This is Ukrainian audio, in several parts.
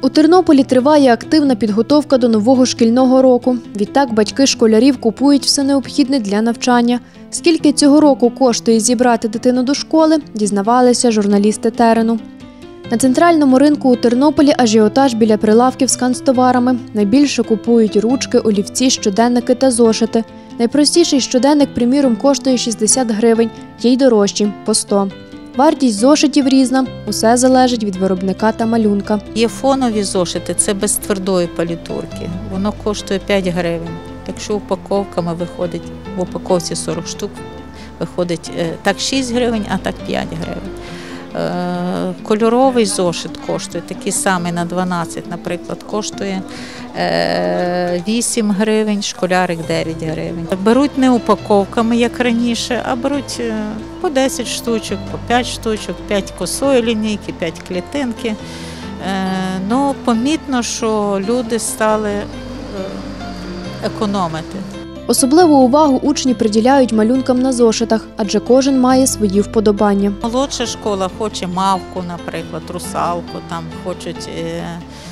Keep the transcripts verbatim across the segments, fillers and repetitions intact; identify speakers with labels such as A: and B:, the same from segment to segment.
A: У Тернополі триває активна підготовка до нового шкільного року. Відтак батьки школярів купують все необхідне для навчання. Скільки цього року коштує зібрати дитину до школи, дізнавалися журналісти терену. На центральному ринку у Тернополі ажіотаж біля прилавків з канцтоварами. Найбільше купують ручки, олівці, щоденники та зошити. Найпростіший щоденник, приміром, коштує шістдесят гривень, є й дорожчі – по сто. Вартість зошитів різна, усе залежить від виробника та малюнка.
B: Є фонові зошити, це без твердої палітурки, воно коштує п'ять гривень. Якщо упаковками виходить, в упаковці сорок штук, виходить так шість гривень, а так п'ять гривень. Кольоровий зошит коштує, такий самий на дванадцять, наприклад, коштує вісім гривень, школярик дев'ять гривень. Беруть не упаковками, як раніше, а беруть по десять штучок, по п'ять штучок, п'ять косої лінійки, п'ять клітинки. Ну, помітно, що люди стали економити.
A: Особливу увагу учні приділяють малюнкам на зошитах, адже кожен має свої вподобання.
B: Молодша школа хоче мавку, наприклад, русалку, там хочуть е, е,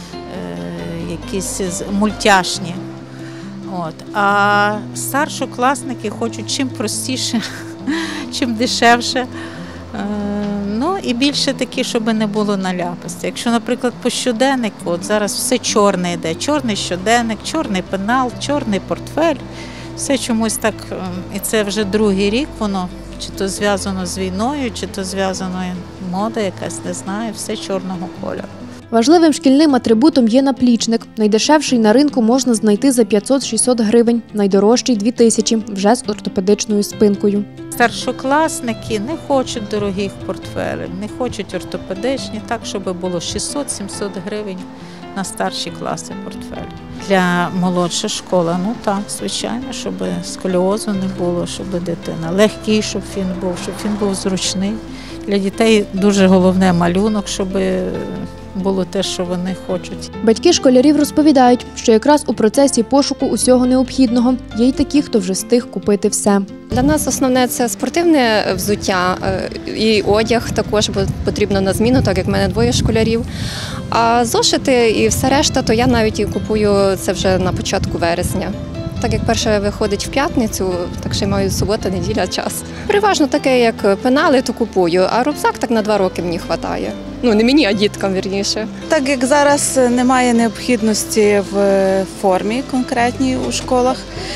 B: якісь мультяшні. От. А старшокласники хочуть чим простіше, чим дешевше. Е, ну і більше такі, щоб не було наляпості. Якщо, наприклад, по щоденнику, от зараз все чорне йде, чорний щоденник, чорний пенал, чорний портфель. Все чомусь так, і це вже другий рік воно, чи то зв'язано з війною, чи то зв'язано мода якась, не знаю, все чорного кольору.
A: Важливим шкільним атрибутом є наплічник. Найдешевший на ринку можна знайти за п'ятсот-шістсот гривень, найдорожчий – дві тисячі, вже з ортопедичною спинкою.
B: Старшокласники не хочуть дорогих портфелів, не хочуть ортопедичні, так, щоб було шістсот-сімсот гривень на старші класи портфель. Для молодша школа, ну так, звичайно, щоб сколіозу не було, щоб дитина легкий, щоб він був, щоб він був зручний. Для дітей дуже головне малюнок, щоб було те, що вони хочуть.
A: Батьки школярів розповідають, що якраз у процесі пошуку усього необхідного є й такі, хто вже встиг купити все.
C: Для нас основне – це спортивне взуття і одяг також, бо потрібно на зміну, так як в мене двоє школярів. А зошити і все решта, то я навіть і купую це вже на початку вересня. Так як перше виходить в п'ятницю, так що я маю субота, неділя, час. Переважно таке, як пенали, то купую, а рюкзак так на два роки мені вистачає. Ну, не мені, а діткам, вірніше.
D: Так як зараз немає необхідності в формі конкретній у школах,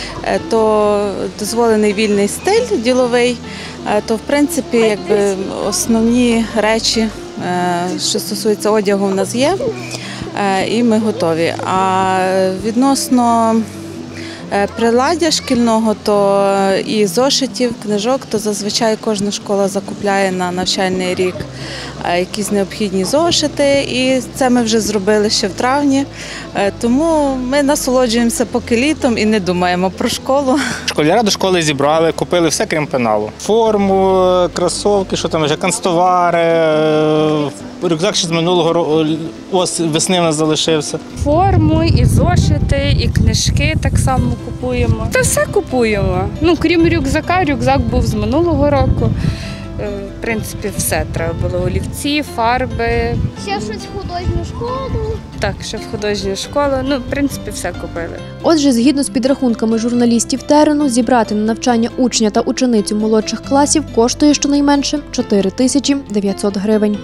D: то дозволений вільний стиль діловий, то в принципі якби основні речі, що стосується одягу, в нас є, і ми готові. А відносно приладдя шкільного, то і зошитів, книжок, то зазвичай кожна школа закупляє на навчальний рік якісь необхідні зошити, і це ми вже зробили ще в травні, тому ми насолоджуємося поки літом і не думаємо про школу.
E: Школяра до школи зібрали, купили все, крім пеналу. Форму, кросовки, що там вже, канцтовари, рюкзак ще з минулого року, ось весни в нас залишився.
F: Форму, і зошити, і книжки так само купуємо. Та все купуємо. Ну, крім рюкзака, рюкзак був з минулого року. В принципі, все треба було. Олівці, фарби.
G: Ще щось в художню школу.
F: Так, ще в художню школу. Ну, в принципі, все купили.
A: Отже, згідно з підрахунками журналістів терену, зібрати на навчання учня та ученицю молодших класів коштує щонайменше чотири тисячі дев'ятсот гривень.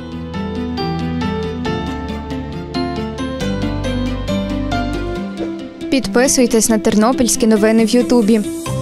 H: Підписуйтесь на тернопільські новини в Ютубі.